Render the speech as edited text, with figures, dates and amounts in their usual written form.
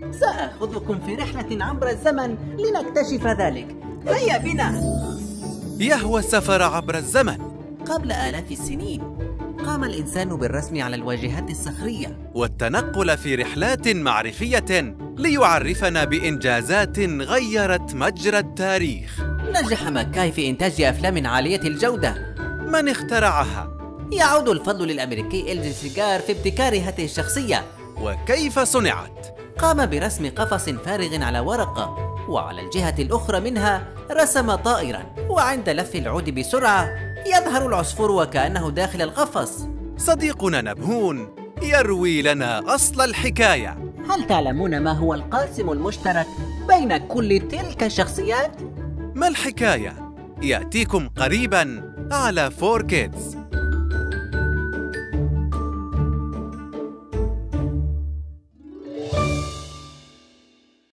سآخذكم في رحلة عبر الزمن لنكتشف ذلك. هيا بنا. يهوى السفر عبر الزمن. قبل آلاف السنين قام الإنسان بالرسم على الواجهات الصخرية والتنقل في رحلات معرفية ليعرفنا بإنجازات غيرت مجرى التاريخ. نجح ماكاي في إنتاج أفلام عالية الجودة. من اخترعها؟ يعود الفضل للأمريكي إلجي سيجار في ابتكار هذه الشخصية. وكيف صنعت؟ قام برسم قفص فارغ على ورقة، وعلى الجهة الأخرى منها رسم طائرا، وعند لف العود بسرعة يظهر العصفور وكأنه داخل القفص. صديقنا نبهون يروي لنا أصل الحكاية. هل تعلمون ما هو القاسم المشترك بين كل تلك الشخصيات؟ ما الحكاية؟ يأتيكم قريباً على 4Kids.